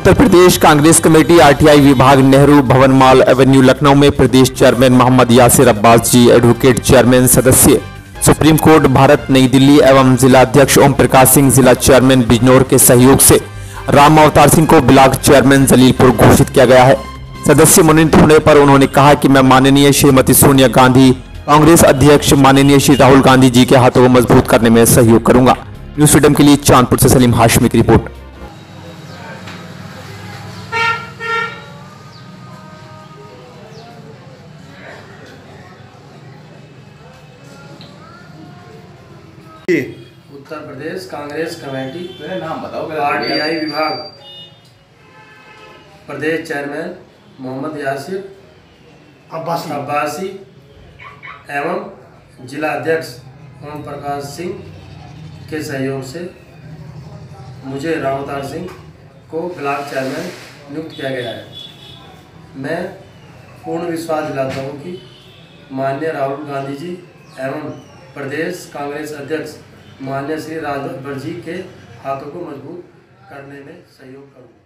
उत्तर Pradesh Congress committee RTI विभाग Nehru Bhavan mall avenue Lucknow में प्रदेश chairman Mohammad Yasir Abbas ji, advocate chairman सदस्य सुप्रीम कोर्ट भारत नई दिल्ली एवं जिला अध्यक्ष ओम प्रकाश सिंह, जिला चेयरमैन बिजनौर के सहयोग से राम अवतार सिंह को ब्लॉक चेयरमैन जलीलपुर घोषित किया गया है। सदस्य मनोनीत होने पर उन्होंने कहा कि मैं माननीय श्रीमती सोनिया गांधी, कांग्रेस अध्यक्ष माननीय श्री राहुल गांधी जी के हाथों को मजबूत करने में सहयोग करूंगा। न्यूज फ्रीडम के लिए चांदपुर से सलीम हाशमी की रिपोर्ट। उत्तर प्रदेश कांग्रेस कमेटी नाम बताओ। आरटीआई विभाग प्रदेश चेयरमैन मोहम्मद यासिर अब्बासी एवं जिला अध्यक्ष ओम प्रकाश सिंह के सहयोग से मुझे राम अवतार सिंह को ब्लॉक चेयरमैन नियुक्त किया गया है। मैं पूर्ण विश्वास दिलाता हूँ कि माननीय राहुल गांधी जी एवं प्रदेश कांग्रेस अध्यक्ष माननीय श्री राजभर जी के हाथों को मजबूत करने में सहयोग करूँगा।